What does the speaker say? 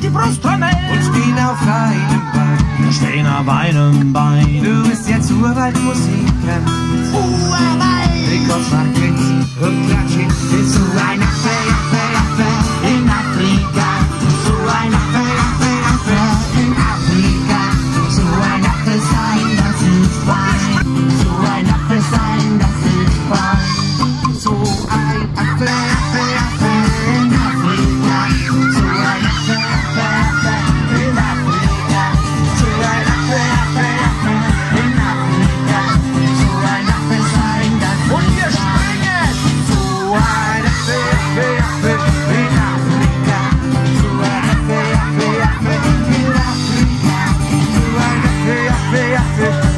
die Brust dran und stehen auf einem Bein. Wir stehen auf einem Bein. Du bist jetzt Urwaldmusiker. Ricos macht mit und klatscht bis zu ein Affe, Affe, Affe in Afrika. So ein Affe, Affe, Affe in Afrika. So ein Affe sein, das ist fein. So ein Affe sein, das ist fein. So ein Affe, Affe, Affe in Afrika. So ein Affe, Affe, Affe in Afrika. So ein Affe, Affe, Affe in Afrika. So ein Affe sein, das ist Und wir springen! so ein Affe, Affe, Affe in Afrika. So ein Affe, Affe, Affe in Afrika. So ein Affe, Affe, Affe